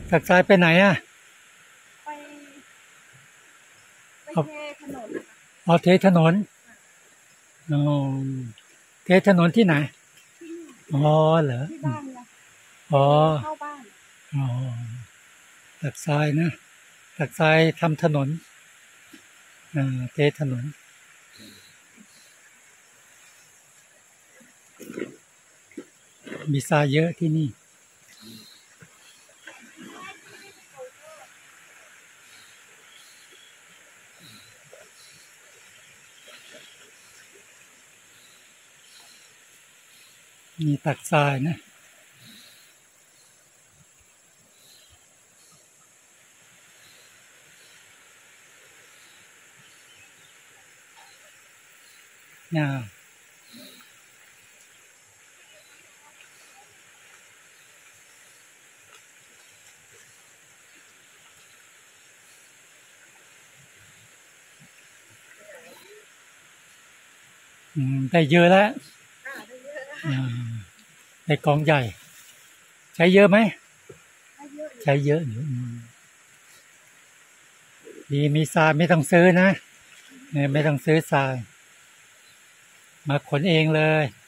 ตักทรายไปไหนอ่ะไปเทถนนอ๋อเทถนนอ๋อเทถนนที่ไหนอ๋อเหรอที่บ้านนะอ๋อเข้าบ้านอ๋อตักทรายนะตักทรายทำถนนเทถนนมีทรายเยอะที่นี่มีตักทรายนะได้เยอะแล้วได้กองใหญ่ใช้เยอะไหมใช้เยอะอยู่ดีมีทรายไม่ต้องซื้อนะไม่ต้องซื้อทรายมาขนเองเลย